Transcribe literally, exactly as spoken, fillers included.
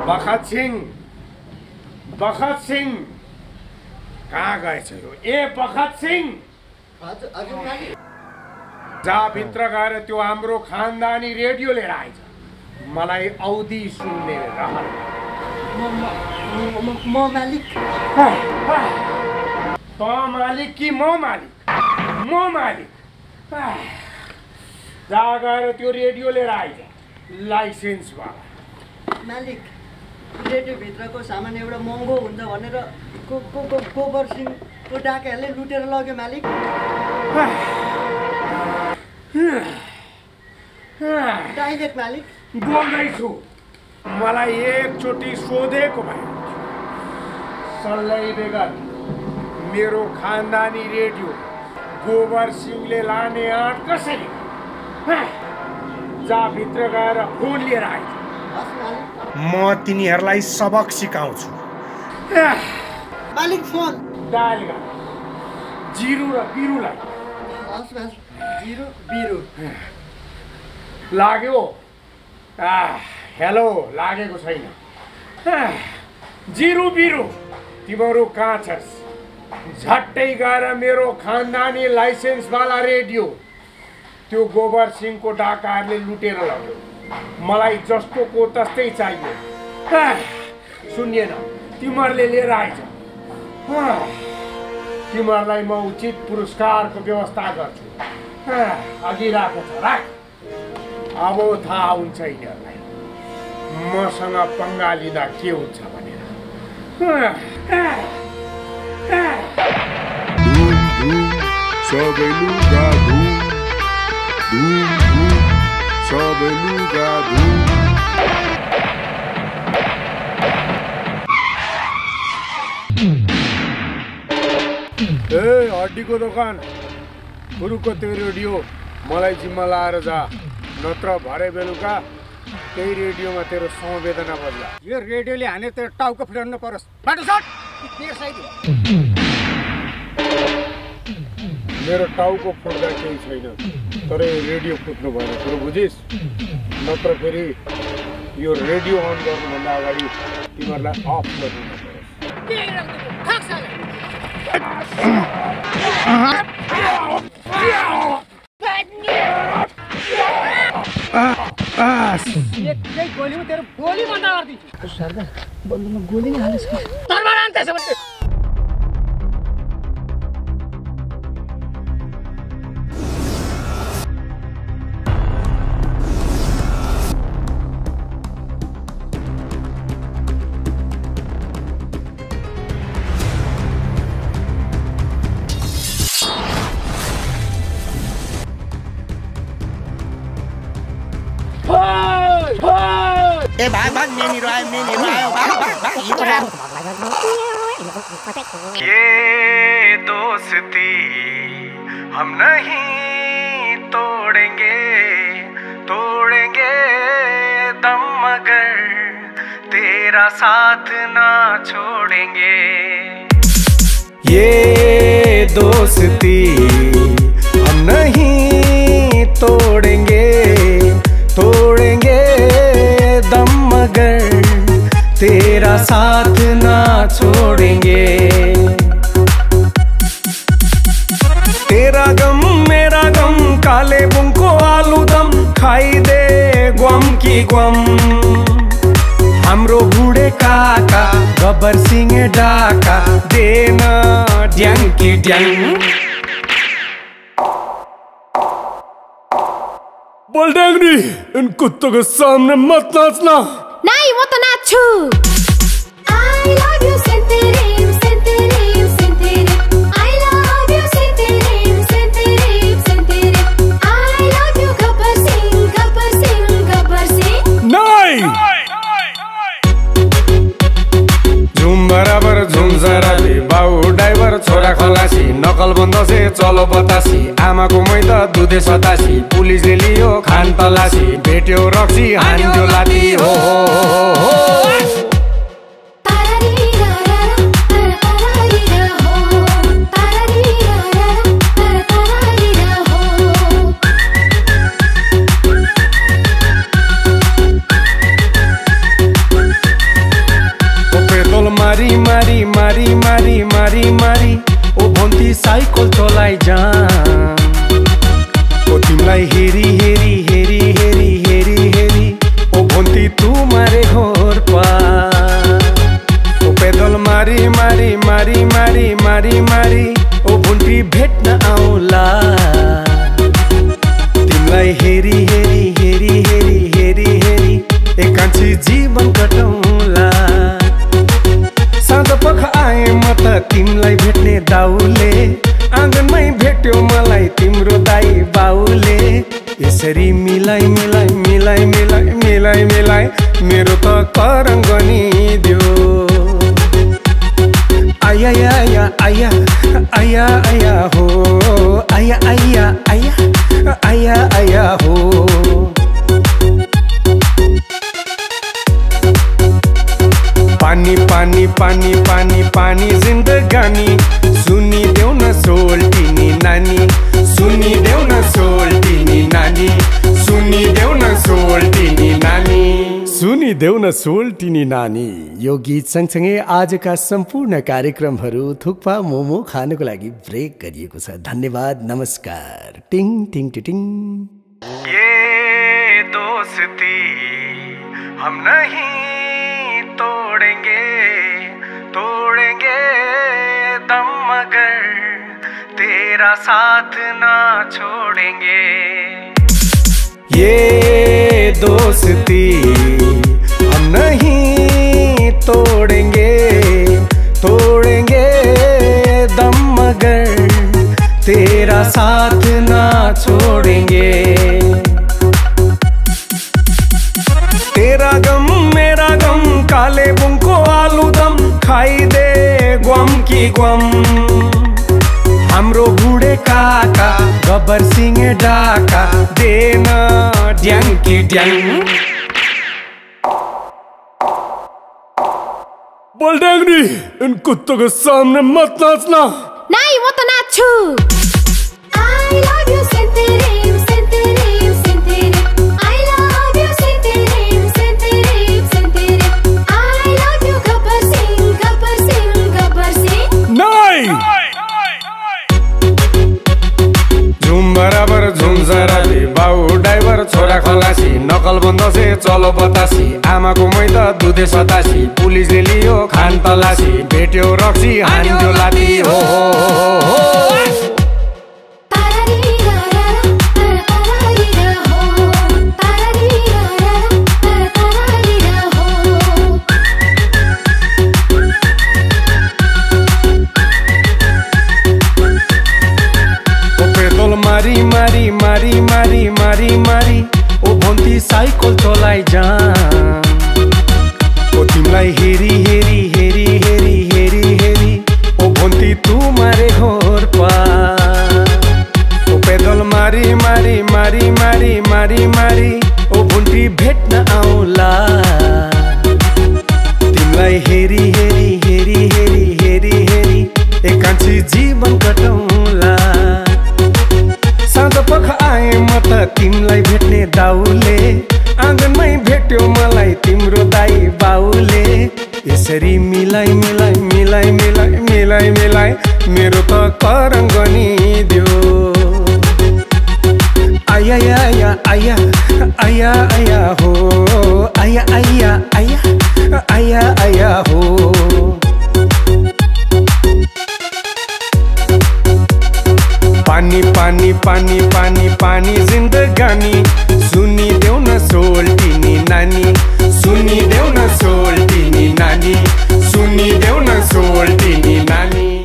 बखत सिंह बखत सिंह कहाँ गएछ यो? ए बखत सिंह जा भित्र गएर त्यो हाम्रो खानदानी रेडियो लिएर आइज। मलाई औधी सुन्ने रहर। म मालिक त मालिक कि म मालिक? म मालिक। जा गएर त्यो रेडियो लिएर आइज लाइसेन्स वाला। मालिक रेडियो भित्रको सामान एउटा महँगो हुन्छ भनेर को को को गोबर सिंहको डाकाहरूले लुटेर लग्यो मालिक। डाइरेक्ट मालिक बोल्दैछु। मलाई एकचोटि सोधेको भए सल्लाइ बेगर मेरो खानदानी रेडियो गोबर सिंहले लाने आँट कसरी? जा भित्र गएर फोन लिएर आइज। म तिनीहरूलाई सबक सिकाउँछु। मालिक फोन डायल गर जिरो र बिरुलाई। जिरो बिरु लाग्यो? हेलो लागेको छैन। जिरो बिरु तिमीहरू कहाँ छस्? झट्टै गएर मेरो खानदानी लाइसेन्सवाला रेडियो त्यो गोबर सिंहको डाकाहरूले लुटेर लग्यो। मलाई जस्तोको तस्तै चाहियो। सुनिएन? तिमीहरूले लिएर आइज। तिमीहरूलाई म उचित पुरस्कारको व्यवस्था गर्छु। अघि राखेको छ राख। अब थाहा हुन्छ यिनीहरूलाई मसँग पंगा लिँदा के हुन्छ भनेर। सबै लुगा धुम धुम धुम सबै लुगा धुम। ए हड्डीको दोकान गुरुको त्यो रेडियो मलाई जिम्मा लाएर जा, नत्र भरे बेलुका त्यही रेडियोमा तेरो संवेदना बदला। यो रेडियोले हाने तेरो टाउको फुटाउनु परोस्। बाटो सट मेरो टाउको फुट्दा केही छैन, तर यो रेडियो फुट्नु भएन कुरो बुझिस्? नत्र फेरि यो रेडियो अन गर्नुभन्दा अगाडि तिमीहरूलाई अफ गर्नु परोस्। एकै गोलीमा तेरो गोली बन्द गरिदिन्छु। सरदार बन्दुकमा गोली नै हालेछ। तरबार आन त्यसो भने। ए भाग भाग मेनीरो आयो मेनीरो आयो भाग भाग भाग हिँड भाग। ये दोस्ती हम नहीं तोड़ेंगे तोड़ेंगे दम मगर तेरा साथ ना छोड़ेंगे। ये दोस्ती हम नहीं तोड़ेंगे तोड़ेंगे दम मगर तेरा साथ ना छोड़ेंगे। तेरा गम मेरा गम काले बुंको आलू दम खाई दे ग्वम की ग्वम। हाम्रो बुढे काका गब्बर सिंह डाका देना ड्यांग की ड्यांग। बलडेंगनी इन कुत्तों के सामने मत नाचना। नहीं वो तो नाचू। I love you Senterim Senterim Senterim I love you Senterim Senterim Senterim I love you Gabbar Singh Gabbar Singh Gabbar Singh। नहीं झुम बराबर झुम जराबी बाउ ड्राइभर छोरा खलासी नकल बन्द से चलो बतासी आमाको मैत दुधे सतासी पुलिसले लियो खान तलासी भेट्यो रक्सी हान्यो लाती हो। यसरी मिलाई मिलाई मिलाई मिलाई मिलाई मिलाई मेरो त करङ्गनी दियो आया आया आया आया आया हो आया आया आया आया आया हो पानी पानी पानी पानी पानी जिन्दगानी सुनिदेऊ न सोल्टिनी नानी सुनिदेऊ न सोल्टिनी नानी सुनिदेऊ न सोल्टिनी नानी सुनिदेऊ न सोल्टिनी नानी। यो गीत सँगसँगै आजका सम्पूर्ण कार्यक्रमहरू थुक्पा मोमो खानको लागि ब्रेक गरिएको छ। धन्यवाद, नमस्कार। टिङ टिङ टिङ। ये दोस्ती हम नहीं तोड़ेंगे तोड़ेंगे दम मगर तेरा साथ ना छोड़ेंगे। ये दोस्ती हम नहीं तोड़ेंगे तोड़ेंगे दम मगर तेरा साथ ना छोड़ेंगे। तेरा गम मेरा गम काले बुंको आलू दम खाई दे ग्वाम की ग्वाम। हाम्रो बुढे काका गब्बर सिंह डाका देना ड्याङ की ड्याङ। बोल ड्याङ्नी, इन कुत्तों के सामने मत नाचना। नहीं, वो तो नाचू। I love you Senterim Senterim Senterim I love you Senterim Senterim Senterim I love you Gabbar Singh Gabbar Singh Gabbar Singh। नहीं झुम बराबर झुम जराबी बाउ ड्राइभर छोरा खलासी नकल बन्द से चलो बतासी आमाको मैदा दुधे सतासी पुलिसले लियो खान तलासी भेट्यो रक्सी हान्यो लाती हो मारी मारी मारी मारी मारी मारी ओ भन्ती साइकल चलाइ जान ओ तिमीलाई हेरी हेरी हेरी हेरी हेरी हेरी ओ भन्ती तू मारे घोर पा ओ पैदल मारी मारी मारी मारी मारी मारी ओ भन्ती भेट्न आउला तिमीलाई हेरी हेरी हेरी हेरी हेरी हेरी एकान्छी जीवन कटौला। साँझ पख आए म त तिमीलाई भेट्ने दाउले आँगनमै भेट्यो मलाई तिम्रो दाई बाउले यसरी मिलाई मिलाई मिलाई मिलाई मिलाई मिलाई मेरो त करङ्गनी दियो आया आया आया आया आया हो आया आया आया आया आया हो। पानी पानी पानी पानी पानी जिन्दगानी सुनिदेऊ न सोल्टिनी नानी सुनिदेऊ न सोल्टिनी नानी सुनिदेऊ न सोल्टिनी नानी।